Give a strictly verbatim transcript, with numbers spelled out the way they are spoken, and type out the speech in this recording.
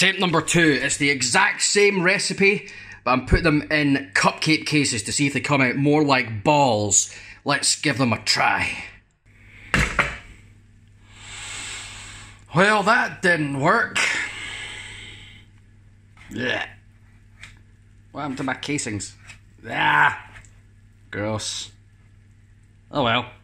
Attempt number two. It's the exact same recipe, but I'm putting them in cupcake cases to see if they come out more like balls. Let's give them a try. Well, that didn't work. Yeah. What happened to my casings? Ah, gross. Oh well.